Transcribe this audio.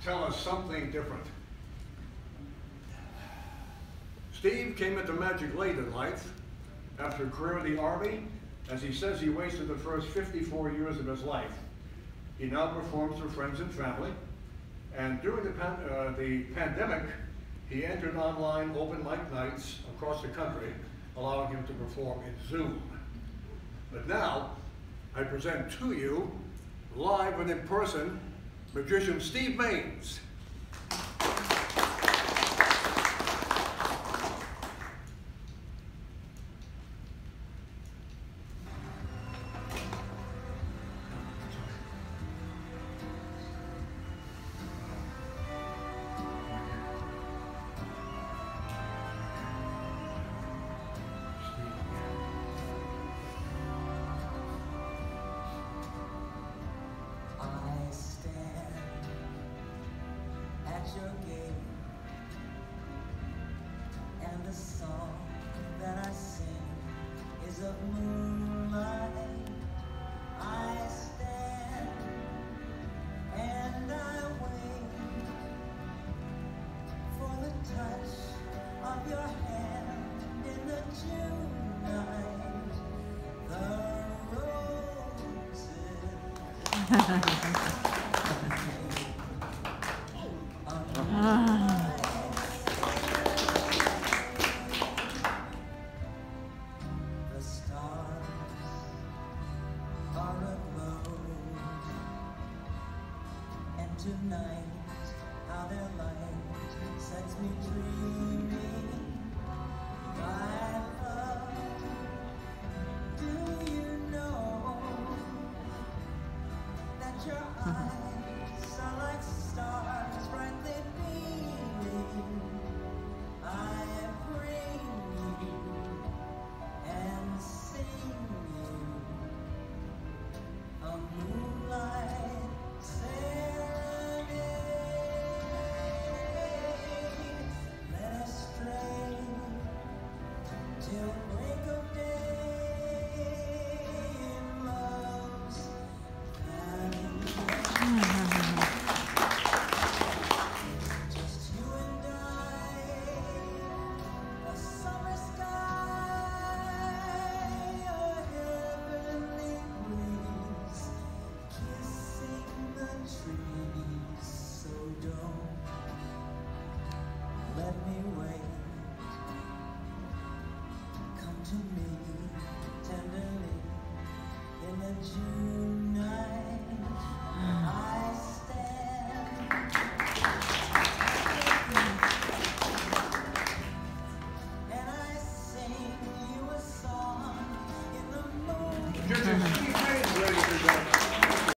tell us something different. Steve came into magic late in life. After a career in the Army, as he says, he wasted the first 54 years of his life. He now performs for friends and family. And during the pandemic, he entered online open mic nights across the country, allowing him to perform in Zoom. But now, I present to you, live and in person, magician Steve Maines. Your gate, and the song that I sing is of moonlight. I stand and I wait for the touch of your hand in the June night. The stars are aglow, and tonight how their light sets me dreaming. My love, do you know that your